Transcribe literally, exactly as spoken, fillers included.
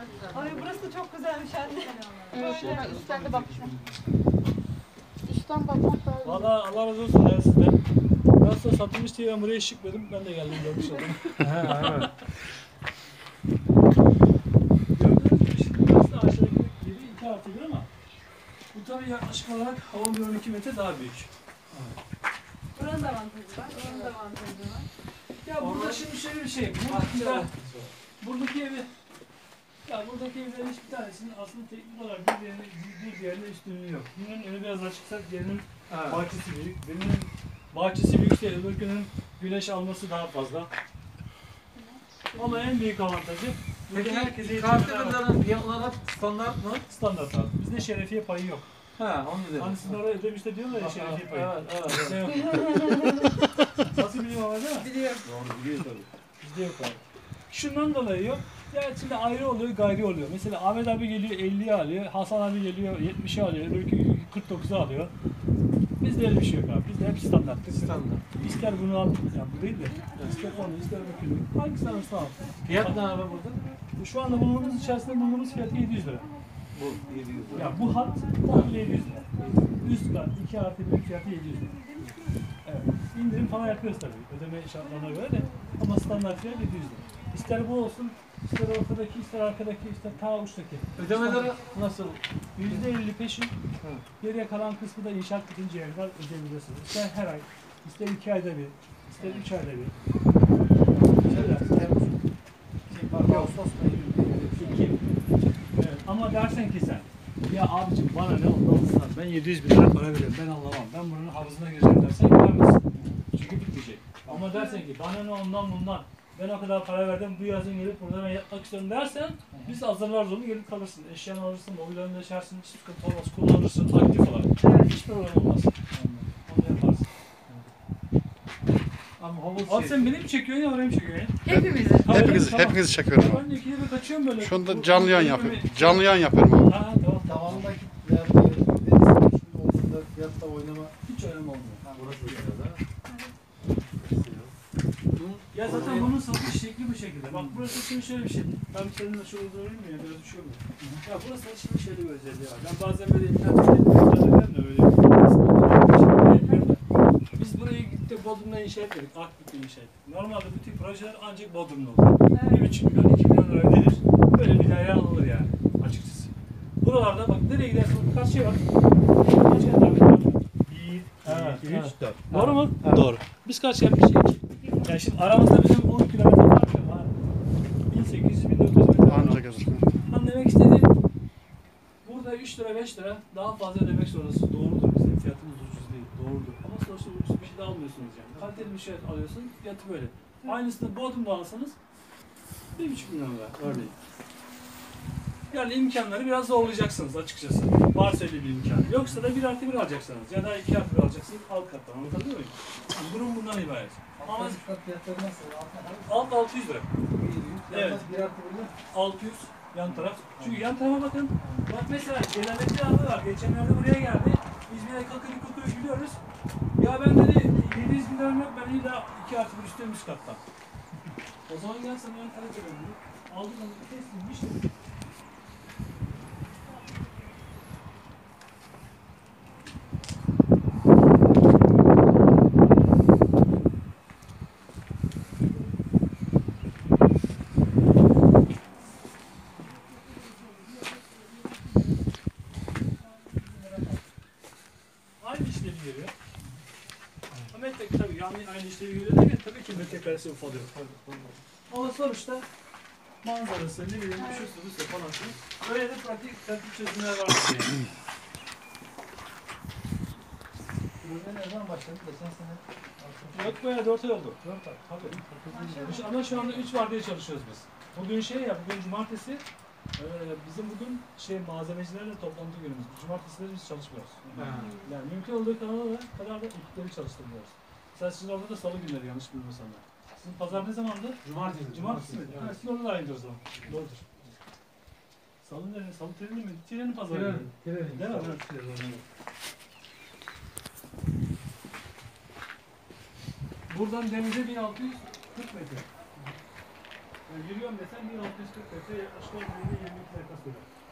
Ay burası da çok güzelmiş anne. Evet, şöyle üstten de bak. Üstten bakmak daha güzel. Valla Allah razı olsun ya sizden. Nasıl satılmış diye ben buraya çıkmadım. Ben de geldim görmüş oldum. Aynen. Gördüğünüz gibi şimdi burası da aşağıdaki gibi iki artı bir ama bu tabii yaklaşık olarak on bir on iki metre daha büyük. Buranın da avantajı var. Buranın da avantajı var. Ya burada şimdi şöyle bir şey. Buradaki, buradaki evi ya buradaki evlerin hiçbir tanesinin aslında teknik olarak bir diğerine, bir diğerine üstünlüğü yok. Birinin önü biraz açıksa diğerinin Evet. bahçesi büyük. Birinin bahçesi büyükse öbürkünün güneş alması daha fazla. Ama en büyük avantajı Peki herkese kartlarının fiyatları standart mı? standart abi. Bizde şerefiye payı yok. Ha, onu dedim. Hani sizin oraya ödemişte diyorlar ya şerefiye payı. Evet, evet. Bizde yok. Nasıl biliyorum ama değil mi? Biliyorum. Doğru biliyor tabii. Bizde yok abi. Şundan dolayı yok. Ya şimdi ayrı oluyor, gayri oluyor. Mesela Ahmet abi geliyor elliye alıyor, Hasan abi geliyor yetmişe alıyor, öbürkü kırk dokuza alıyor. Bizde öyle bir şey yok abi. Bizde hep standarttır. Standart. İster bunu al, yani bu değil de, ister onu, ister öbürkünü. Hangisi alırsa al. Fiyat ne abi burada? Şu anda bulunduğumuz içerisinde bulunduğumuz fiyatı yedi yüz lira. Bu yedi yüz lira. Ya bu hat komple yedi yüz lira. Üst kat iki artı bir fiyatı yedi yüz lira. Evet. İndirim falan yapıyoruz tabii. Ödeme şartlarına göre de. Ama standart fiyat yedi yüz lira. İster bu olsun, ister ortadaki, ister arkadaki, ister ta uçtaki. Ödemeleri nasıl? yüzde elli peşin, geriye kalan kısmı da inşaat bitince kadar ödeyebilirsiniz. İster her ay, ister iki ayda bir, ister üç ayda bir. Söyler. Ağustos ayı. Evet. Ama dersen ki sen, ya abicim bana ne olmazsa ben yedi yüz bin lira para veriyorum, ben anlamam, ben buranın havuzuna gireceğim dersen giremezsin. Çünkü bitmeyecek. Ama dersen ki bana ne ondan bundan, ben o kadar para verdim, bu yazın gelip burada ben yatmak istiyorum dersen biz hazırlarız onu, gelip kalırsın. Eşyanı alırsın, mobilyanı yaşarsın, hiç sıkıntı olmaz, kullanırsın aktif olarak. Hiç problem olmaz. Onu yaparsın. Ama havuz Abi şey. sen beni mi çekiyorsun ya oraya mı çekiyorsun ya? Hepimizi. Hepinizi, Tamam. hepinizi çekiyorum abi. Ben de ikide bir kaçıyorum böyle. Şu anda Bu- canlı yayın bu- yapıyorum. bu- Canlı yayın yapıyorum abi. Ha tamam. Tavanındaki yerde deniz olsun da fiyatta oynama. Hiç önemli olmuyor. Burası da da. Ya zaten bunun satış şekli bu şekilde. Bak burası şimdi şöyle bir şey. Ben seninle şöyle durayım mı ya? Biraz düşüyor mu? Ya burası da şimdi şöyle bir özelliği var. Ben bazen böyle internette izlerim de öyle. Biz burayı gittik Bodrum'da inşa etmedik. Akbük'te inşa ettik. Normalde bu tip projeler ancak Bodrum'da olur. Bir buçuk milyon, iki milyon lira ödenir. Böyle bir daire alınır yani açıkçası. Buralarda bak nereye gidersin kaç şey var? Kaç şey var? Bir, Evet, iki, üç, evet. dört. Doğru mu? Evet. Doğru. Biz kaç yapmışız? İki. Yani şimdi aramızda bizim on kilometre fark var. bin sekiz yüz bin dokuz yüz metre var. Ancak yazık. Ben demek istediğim burada üç lira beş lira daha fazla ödemek zorundasın. Doğrudur, bizim fiyatımız ucuz değil. Doğrudur. Ama sonuçta ucuz bir şey de almıyorsunuz yani. Kaliteli bir şey alıyorsun, fiyatı böyle. Aynısını Bodrum'da alsanız bir buçuk milyon lira örneğin. Yani imkanları biraz zorlayacaksınız açıkçası. Varsa öyle bir imkan. Yoksa da bir artı bir alacaksınız. Ya da iki artı bir alacaksınız alt kattan. Anlatabiliyor muyum? Yani durum bundan ibaret. Ama Ama şu kat fiyatları nasıl? alt altı yüz lira. Evet. Bir artı birle. altı yüz yan taraf. Çünkü yan tarafa bakın. Bak mesela Celalettin abi var. Geçenlerde buraya geldi. Biz bir de kakırı kukuyu gülüyoruz. Ya ben dedi yedi yüz bin liram yok. Ben illa iki artı bir üstteyim üst kattan. O zaman gel sana yan taraf verelim. Aldık onu kestim. İşte. Aynı işlevi görüyor. Metre tabii yani aynı işlevi görüyor derken tabii ki metrekaresi ufalıyor. Ama sonuçta manzarası, ne bileyim, şusu, busu falan filan. Böyle de pratik, pratik çözümler var. Yani. Burada ne zaman başladı? Geçen sene. Yok bayağı dört ay oldu. Dört ay, tabii. Ama şu anda üç var diye çalışıyoruz biz. Bugün şey ya, bugün cumartesi, e, bizim bugün şey malzemecilerle toplantı günümüz. Cumartesileri biz çalışmıyoruz. Yani mümkün olduğu kadar da ekipleri çalıştırmıyoruz. Mesela sizin orada da salı günleri yanlış bilmiyorsam ben. Sizin pazar ne zamandı? Cumartesi. Cumartesi mi? Evet. Sizin orada da aynı o zaman. Doğrudur. Salı ne? Salı treni mi? Trenin pazarı. Tren, mı? tren. Değil mi? Evet. Buradan denize bin altı yüz kırk metre. Yani yürüyorum desen bir altı yüz kırk metre yaklaşık olarak yirmi yirmi iki dakika sürer.